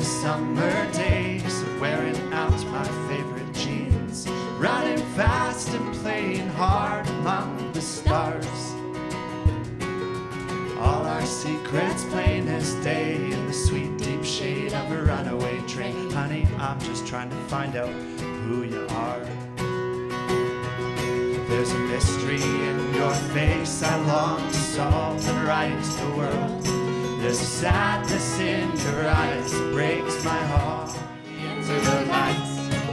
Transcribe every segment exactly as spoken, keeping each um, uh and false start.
summer days of wearing out my favorite jeans, running fast and playing hard among the stars. All our secrets plain as day in the sweet deep shade of a runaway train. Honey, I'm just trying to find out who you are. There's a mystery in your face I long to solve and right the world. There's a sadness in your eyes that breaks my heart into the lights.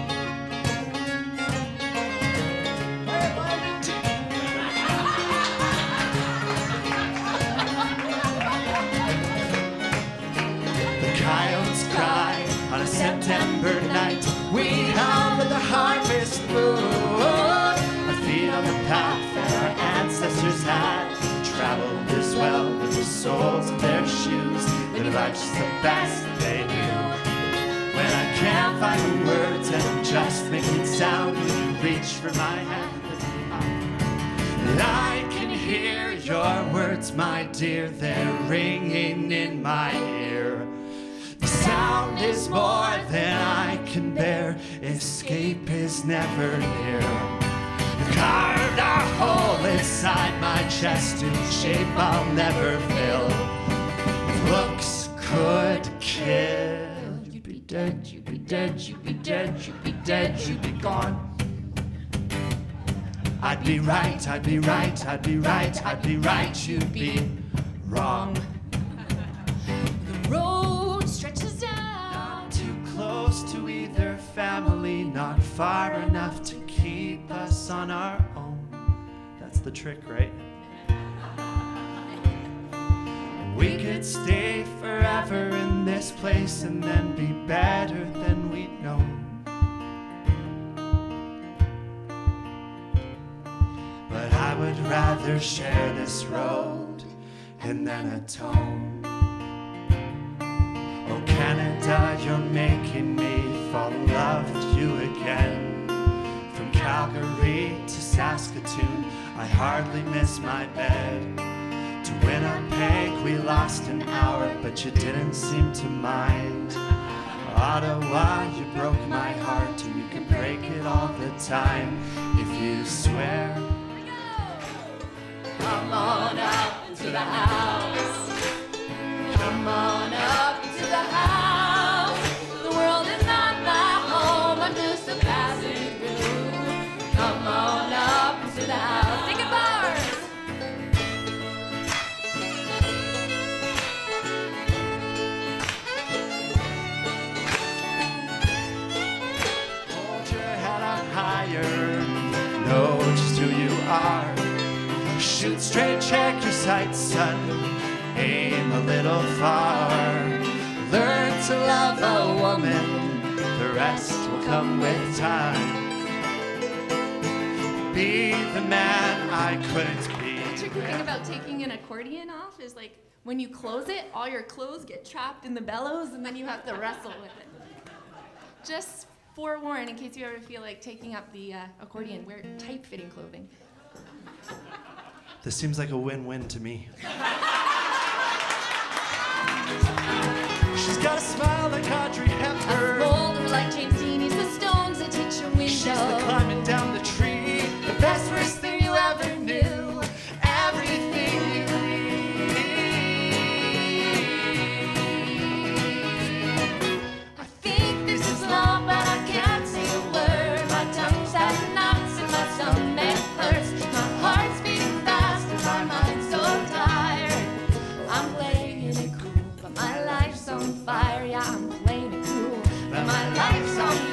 The coyotes cry on a September night. We howl with the harvest moon. Our feet on the path that our ancestors had traveled as well with the soles of their shoes. Their life's the best they knew. When I can't find the words and I'm just making sound, when you reach for my hand, and I can hear your words, my dear, they're ringing in my ear. The sound is more than I can bear. Escape is never near. Carved a hole inside my chest in a shape I'll never fill. If looks could kill, you'd be dead, you'd be dead, you'd be dead, you'd be dead, you'd be gone. I'd be right, I'd be right, I'd be right, I'd be right, you'd be wrong. The road stretches down. Not too close to either family, not far enough to keep us on our own. That's the trick, right? We could stay forever in this place and then be better than we'd known. But I would rather share this road and then atone. Oh, Canada, you're making me fall in love with you again. From Calgary to Saskatoon, I hardly miss my bed. To Winnipeg, we lost an hour, but you didn't seem to mind. Ottawa, you broke my heart, and you can break it all the time if you swear. Come on up to the house. Come on up to the house. The world is not my home, I'm just a passing through. Come on up to the house. Take it, Barb. Hold your head up higher, know just who you are. Shoot straight, check your sights, son. Aim a little far. Learn to love a woman, the rest will come with time. Be the man I couldn't be. The tricky thing about taking an accordion off is like when you close it, all your clothes get trapped in the bellows and then you have to wrestle with it. Just forewarn in case you ever feel like taking up the uh, accordion, wear tight-fitting clothing. This seems like a win-win to me. She's got a smile like Audrey Hepburn. A folder like James Deanie's, the stones that hit your window. She's the climbing down the tree, the best worst thing you ever knew. Everything you need. I think this is love, but I can't say a word. My tongue's had knots and my stomach hurts. My heart's beating fast and my mind's so tired. I'm playing it cool, but my life's on fire. Yeah, I'm playing it cool, but my life's on fire.